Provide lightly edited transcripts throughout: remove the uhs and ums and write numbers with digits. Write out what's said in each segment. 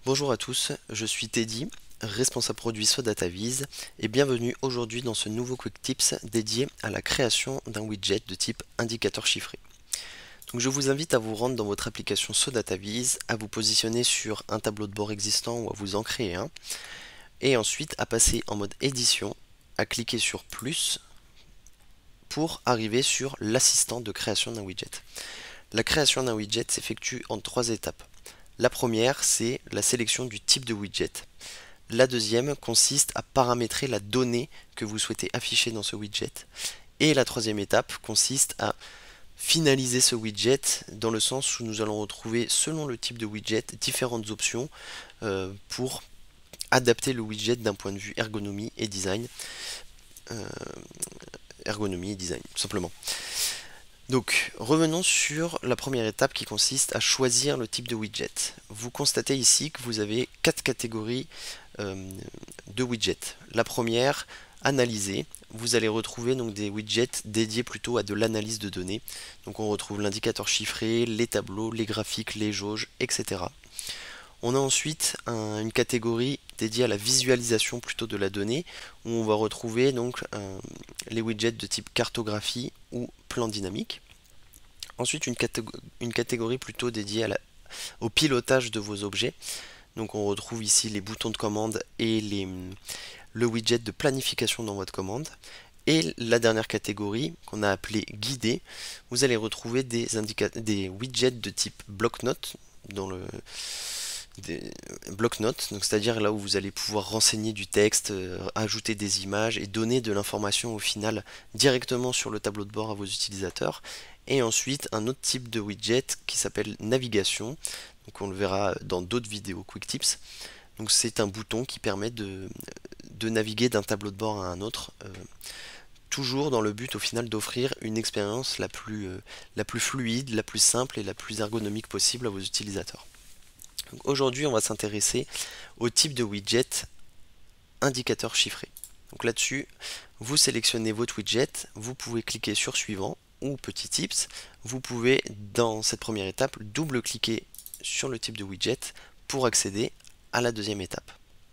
Bonjour à tous, je suis Teddy, responsable produit sur DataVis et bienvenue aujourd'hui dans ce nouveau Quick Tips dédié à la création d'un widget de type indicateur chiffré. Donc je vous invite à vous rendre dans votre application SoDataVis, à vous positionner sur un tableau de bord existant ou à vous en créer un, et ensuite à passer en mode édition, à cliquer sur plus pour arriver sur l'assistant de création d'un widget. La création d'un widget s'effectue en 3 étapes. La première, c'est la sélection du type de widget. La deuxième consiste à paramétrer la donnée que vous souhaitez afficher dans ce widget. Et la troisième étape consiste à finaliser ce widget dans le sens où nous allons retrouver, selon le type de widget, différentes options pour adapter le widget d'un point de vue ergonomie et design. Tout simplement. Donc, revenons sur la première étape qui consiste à choisir le type de widget. Vous constatez ici que vous avez 4 catégories de widgets. La première, analyser. Vous allez retrouver donc des widgets dédiés plutôt à de l'analyse de données. Donc on retrouve l'indicateur chiffré, les tableaux, les graphiques, les jauges, etc. On a ensuite une catégorie dédiée à la visualisation plutôt de la donnée, où on va retrouver donc les widgets de type cartographie ou plan dynamique. Ensuite une catégorie plutôt dédiée au pilotage de vos objets. Donc on retrouve ici les boutons de commande et le widget de planification dans votre commande. Et la dernière catégorie, qu'on a appelée guidée, vous allez retrouver des widgets de type bloc-notes dans des bloc-notes, donc c'est-à-dire là où vous allez pouvoir renseigner du texte, ajouter des images et donner de l'information au final directement sur le tableau de bord à vos utilisateurs. Et ensuite un autre type de widget qui s'appelle navigation, donc on le verra dans d'autres vidéos Quick Tips. Donc c'est un bouton qui permet de naviguer d'un tableau de bord à un autre, toujours dans le but au final d'offrir une expérience la plus fluide, la plus simple et la plus ergonomique possible à vos utilisateurs. Aujourd'hui, on va s'intéresser au type de widget indicateur chiffré. Donc là-dessus, vous sélectionnez votre widget, vous pouvez cliquer sur suivant ou petit tips. Vous pouvez, dans cette première étape, double-cliquer sur le type de widget pour accéder à la deuxième étape.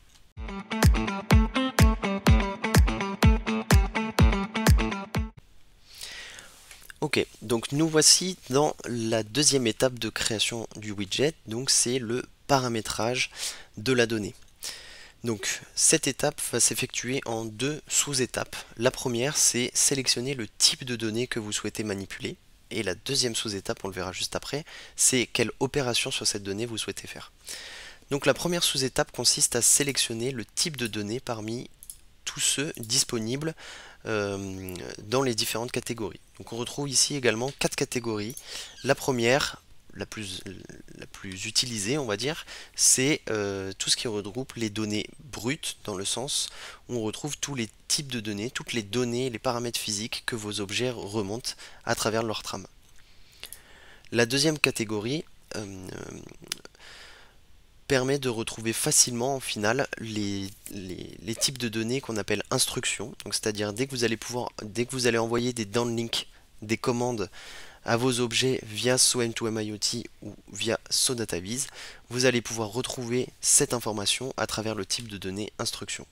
Ok, donc nous voici dans la deuxième étape de création du widget, donc c'est le paramétrage de la donnée. Donc cette étape va s'effectuer en 2 sous-étapes. La première, c'est sélectionner le type de données que vous souhaitez manipuler. Et la deuxième sous-étape, on le verra juste après, c'est quelle opération sur cette donnée vous souhaitez faire. Donc la première sous-étape consiste à sélectionner le type de données parmi tous ceux disponibles dans les différentes catégories. Donc on retrouve ici également 4 catégories. La première, la plus utilisée on va dire, c'est tout ce qui regroupe les données brutes, dans le sens où on retrouve tous les types de données, toutes les données, les paramètres physiques que vos objets remontent à travers leur trame. La deuxième catégorie permet de retrouver facilement en final les types de données qu'on appelle instructions. Donc c'est-à-dire dès que vous allez envoyer des downlinks, des commandes à vos objets via SOM2M IoT ou via SoDataVis, vous allez pouvoir retrouver cette information à travers le type de données instruction.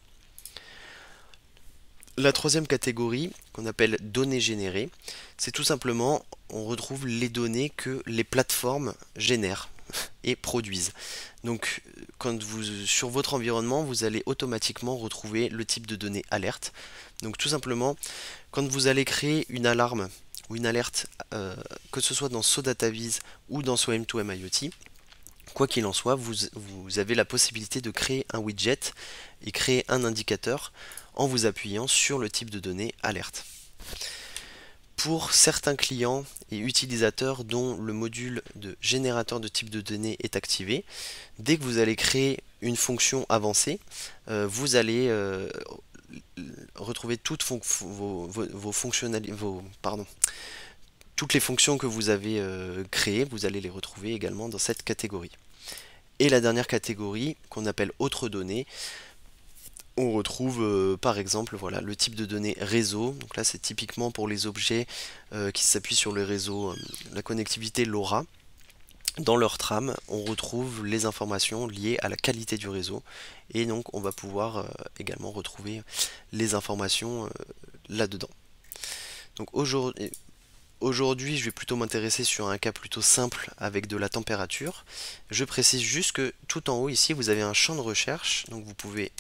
La troisième catégorie, qu'on appelle données générées, c'est tout simplement, on retrouve les données que les plateformes génèrent et produisent. Donc sur votre environnement, vous allez automatiquement retrouver le type de données alerte. Donc tout simplement, quand vous allez créer une alarme ou une alerte, que ce soit dans SoDataVis ou dans SOM2M IoT, quoi qu'il en soit, vous avez la possibilité de créer un widget et créer un indicateur en vous appuyant sur le type de données alerte. Pour certains clients et utilisateurs dont le module de générateur de type de données est activé, dès que vous allez créer une fonction avancée, vous allez retrouver toutes toutes les fonctions que vous avez créées, vous allez les retrouver également dans cette catégorie. Et la dernière catégorie, qu'on appelle autres données, on retrouve par exemple voilà, le type de données réseau. Donc là c'est typiquement pour les objets qui s'appuient sur le réseau, la connectivité LoRa. dans leur trame, on retrouve les informations liées à la qualité du réseau et donc on va pouvoir également retrouver les informations là-dedans. Donc aujourd'hui, je vais plutôt m'intéresser sur un cas plutôt simple avec de la température. Je précise juste que tout en haut ici, vous avez un champ de recherche, donc vous pouvez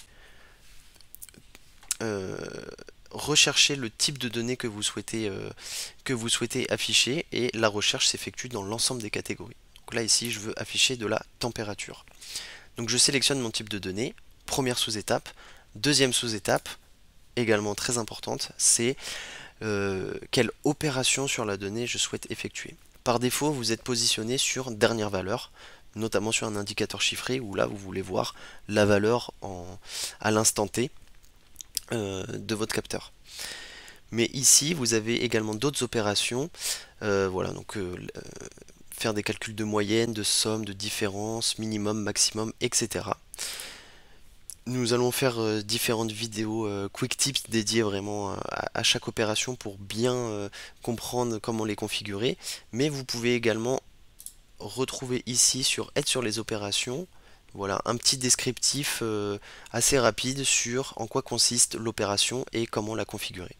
rechercher le type de données que vous souhaitez afficher et la recherche s'effectue dans l'ensemble des catégories. Donc là ici je veux afficher de la température. Donc je sélectionne mon type de données, première sous-étape, deuxième sous-étape, également très importante, c'est quelle opération sur la donnée je souhaite effectuer. Par défaut vous êtes positionné sur dernière valeur, notamment sur un indicateur chiffré où là vous voulez voir la valeur à l'instant T de votre capteur. Mais ici, vous avez également d'autres opérations. Voilà, donc faire des calculs de moyenne, de somme, de différence, minimum, maximum, etc. Nous allons faire différentes vidéos quick tips dédiées vraiment à chaque opération pour bien comprendre comment les configurer. Mais vous pouvez également retrouver ici sur Aide sur les opérations, voilà, un petit descriptif assez rapide sur en quoi consiste l'opération et comment la configurer.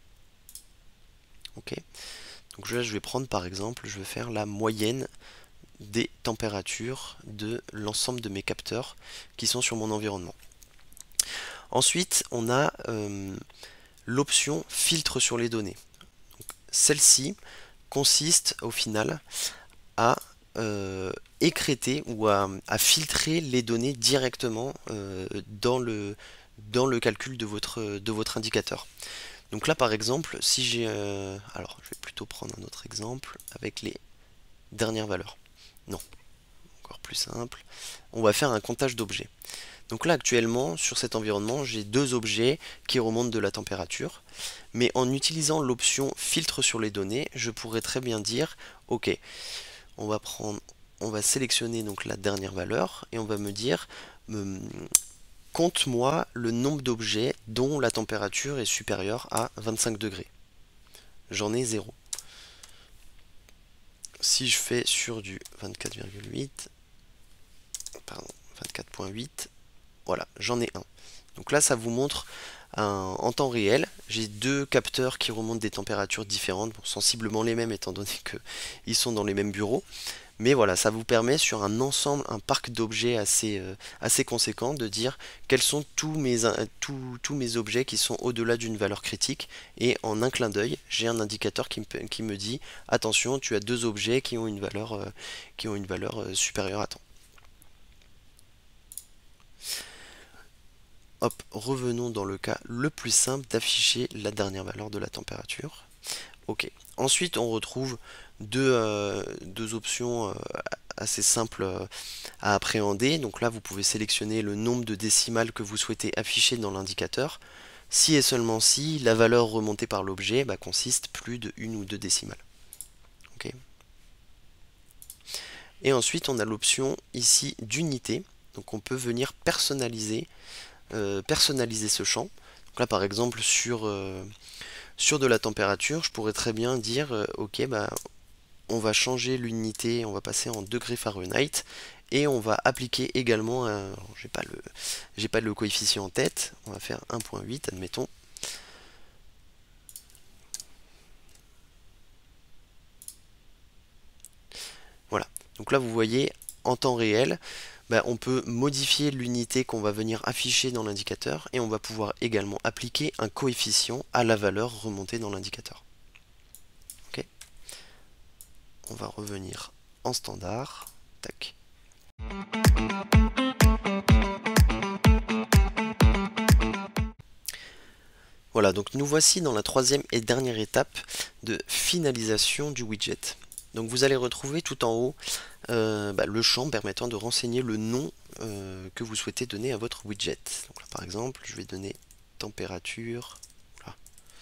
Ok. Donc là, je vais prendre par exemple, je vais faire la moyenne des températures de l'ensemble de mes capteurs qui sont sur mon environnement. Ensuite, on a l'option filtre sur les données. Celle-ci consiste au final à écrêter ou à filtrer les données directement dans le calcul de votre indicateur. Donc là par exemple, si j'ai... alors je vais plutôt prendre un autre exemple avec les dernières valeurs. Non, encore plus simple. On va faire un comptage d'objets. Donc là actuellement, sur cet environnement, j'ai deux objets qui remontent de la température. Mais en utilisant l'option filtre sur les données, je pourrais très bien dire, ok, on va sélectionner donc la dernière valeur et on va me dire compte-moi le nombre d'objets dont la température est supérieure à 25 degrés. J'en ai 0. Si je fais sur du 24,8, pardon, 24,8, voilà, j'en ai un. Donc là, ça vous montre en temps réel. J'ai deux capteurs qui remontent des températures différentes, bon, sensiblement les mêmes étant donné qu'ils sont dans les mêmes bureaux. Mais voilà, ça vous permet sur un ensemble, un parc d'objets assez conséquent de dire quels sont tous mes objets qui sont au-delà d'une valeur critique. Et en un clin d'œil, j'ai un indicateur qui me dit attention, tu as deux objets qui ont une valeur supérieure à tant. Hop, revenons dans le cas le plus simple d'afficher la dernière valeur de la température. Ok. Ensuite, on retrouve deux options assez simples à appréhender. Donc là, vous pouvez sélectionner le nombre de décimales que vous souhaitez afficher dans l'indicateur. Si et seulement si la valeur remontée par l'objet consiste plus de une ou deux décimales. Okay. Et ensuite, on a l'option ici d'unité. Donc on peut venir personnaliser ce champ. Donc là, par exemple, sur de la température, je pourrais très bien dire ok, on va changer l'unité, on va passer en degrés Fahrenheit et on va appliquer également j'ai pas le coefficient en tête, on va faire 1.8 admettons. Voilà, donc là vous voyez en temps réel, on peut modifier l'unité qu'on va venir afficher dans l'indicateur et on va pouvoir également appliquer un coefficient à la valeur remontée dans l'indicateur. Ok. On va revenir en standard. Tac. Voilà, donc nous voici dans la troisième et dernière étape de finalisation du widget. Donc vous allez retrouver tout en haut le champ permettant de renseigner le nom que vous souhaitez donner à votre widget. Donc là, par exemple, je vais donner température, voilà,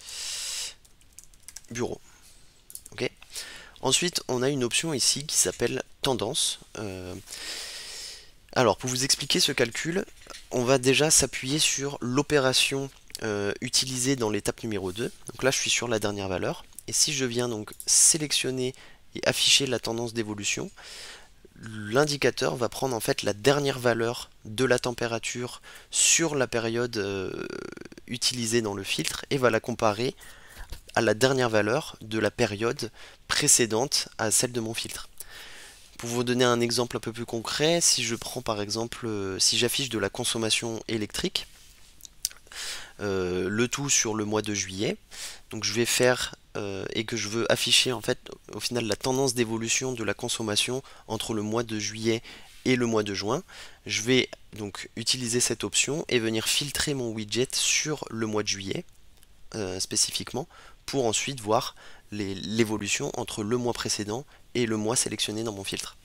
bureau. Ok. Ensuite, on a une option ici qui s'appelle tendance. Alors, pour vous expliquer ce calcul, on va déjà s'appuyer sur l'opération utilisée dans l'étape numéro 2. Donc là, je suis sur la dernière valeur. Et si je viens donc sélectionner et afficher la tendance d'évolution, l'indicateur va prendre en fait la dernière valeur de la température sur la période utilisée dans le filtre et va la comparer à la dernière valeur de la période précédente à celle de mon filtre. Pour vous donner un exemple un peu plus concret, si je prends par exemple, si j'affiche de la consommation électrique, le tout sur le mois de juillet, donc je vais faire et que je veux afficher en fait au final la tendance d'évolution de la consommation entre le mois de juillet et le mois de juin, je vais donc utiliser cette option et venir filtrer mon widget sur le mois de juillet spécifiquement pour ensuite voir l'évolution entre le mois précédent et le mois sélectionné dans mon filtre.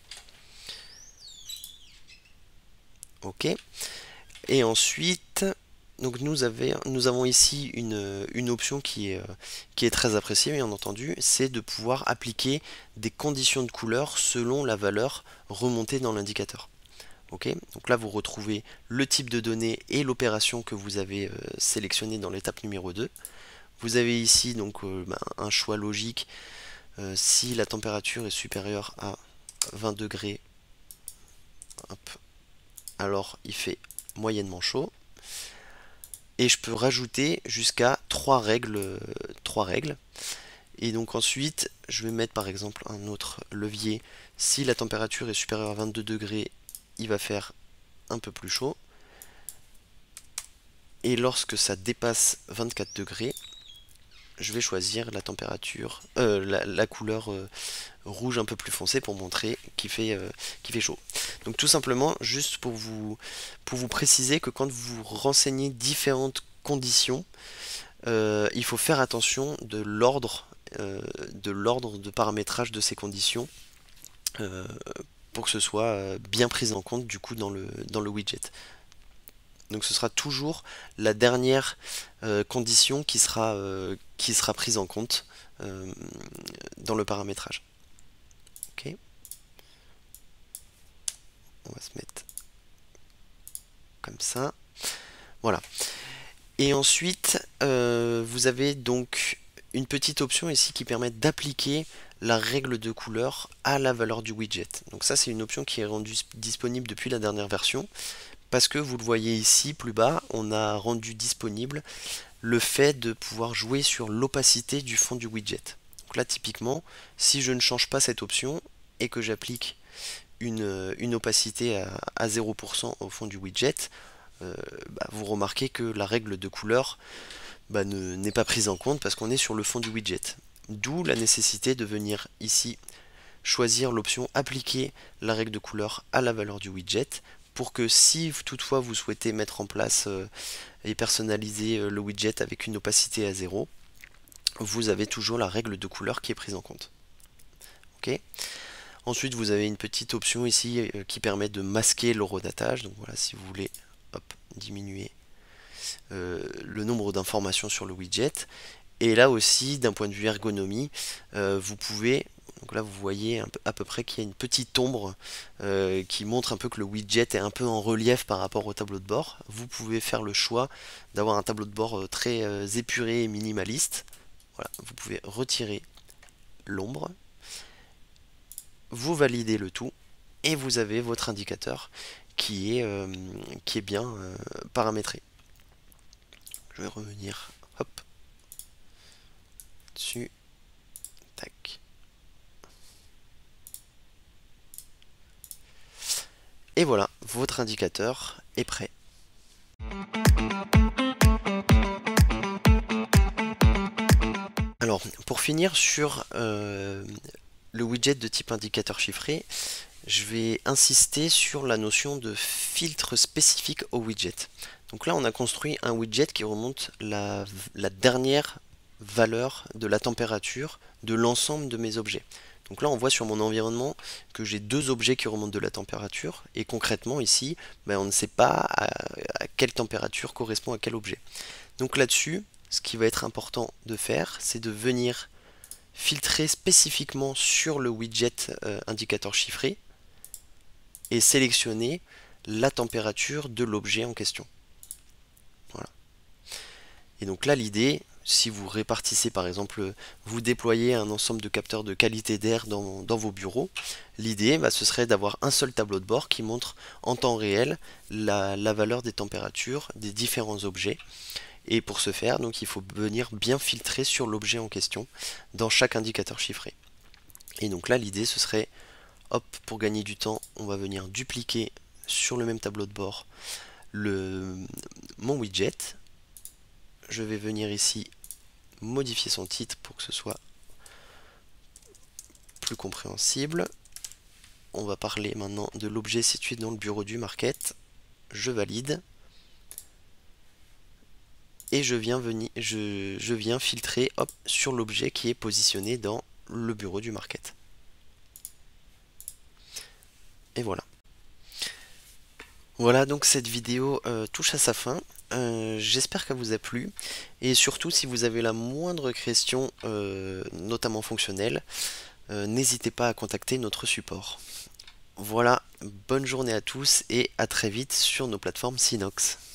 Ok. Et ensuite, donc nous avons ici une option qui est très appréciée, bien entendu, c'est de pouvoir appliquer des conditions de couleur selon la valeur remontée dans l'indicateur. Ok, donc là vous retrouvez le type de données et l'opération que vous avez sélectionné dans l'étape numéro 2. Vous avez ici donc un choix logique. Si la température est supérieure à 20 degrés, hop, alors il fait moyennement chaud. Et je peux rajouter jusqu'à 3 règles. Et donc ensuite, je vais mettre par exemple un autre levier. Si la température est supérieure à 22 degrés, il va faire un peu plus chaud. Et lorsque ça dépasse 24 degrés, je vais choisir la température, la couleur rouge un peu plus foncé pour montrer qu'il fait chaud. Donc tout simplement, juste pour vous préciser que quand vous renseignez différentes conditions, il faut faire attention de l'ordre de paramétrage de ces conditions pour que ce soit bien pris en compte du coup dans le widget. Donc ce sera toujours la dernière condition qui sera prise en compte dans le paramétrage. Ok. On va se mettre comme ça. Voilà. Et ensuite, vous avez donc une petite option ici qui permet d'appliquer la règle de couleur à la valeur du widget. Donc ça, c'est une option qui est rendue disponible depuis la dernière version. Parce que vous le voyez ici plus bas, on a rendu disponible le fait de pouvoir jouer sur l'opacité du fond du widget. Donc là typiquement, si je ne change pas cette option et que j'applique une opacité à 0% au fond du widget, vous remarquez que la règle de couleur n'est pas prise en compte parce qu'on est sur le fond du widget. D'où la nécessité de venir ici choisir l'option appliquer la règle de couleur à la valeur du widget pour que si toutefois vous souhaitez mettre en place et personnaliser le widget avec une opacité à 0, vous avez toujours la règle de couleur qui est prise en compte. Ok. Ensuite vous avez une petite option ici qui permet de masquer l'horodatage. Donc voilà, si vous voulez diminuer le nombre d'informations sur le widget. Et là aussi, d'un point de vue ergonomie, vous pouvez, donc là vous voyez à peu près qu'il y a une petite ombre qui montre un peu que le widget est un peu en relief par rapport au tableau de bord. Vous pouvez faire le choix d'avoir un tableau de bord très épuré et minimaliste. Voilà, vous pouvez retirer l'ombre, vous validez le tout, et vous avez votre indicateur qui est bien paramétré. Je vais revenir, hop, dessus, tac. Et voilà, votre indicateur est prêt. Alors, pour finir sur le widget de type indicateur chiffré, je vais insister sur la notion de filtre spécifique au widget. Donc là, on a construit un widget qui remonte la dernière valeur de la température de l'ensemble de mes objets. Donc là, on voit sur mon environnement que j'ai deux objets qui remontent de la température, et concrètement ici, on ne sait pas à quelle température correspond à quel objet. Donc là-dessus, ce qui va être important de faire, c'est de venir filtrer spécifiquement sur le widget indicateur chiffré et sélectionner la température de l'objet en question. Voilà. Et donc là, l'idée, si vous répartissez par exemple, vous déployez un ensemble de capteurs de qualité d'air dans vos bureaux, l'idée ce serait d'avoir un seul tableau de bord qui montre en temps réel la valeur des températures des différents objets. Et pour ce faire, donc il faut venir bien filtrer sur l'objet en question dans chaque indicateur chiffré. Et donc là l'idée ce serait, hop, pour gagner du temps, on va venir dupliquer sur le même tableau de bord mon widget. Je vais venir ici modifier son titre pour que ce soit plus compréhensible. On va parler maintenant de l'objet situé dans le bureau du market. Je valide. Et je viens filtrer, hop, sur l'objet qui est positionné dans le bureau du market. Et voilà. Voilà, donc cette vidéo touche à sa fin. J'espère qu'elle vous a plu. Et surtout, si vous avez la moindre question, notamment fonctionnelle, n'hésitez pas à contacter notre support. Voilà, bonne journée à tous et à très vite sur nos plateformes Synox.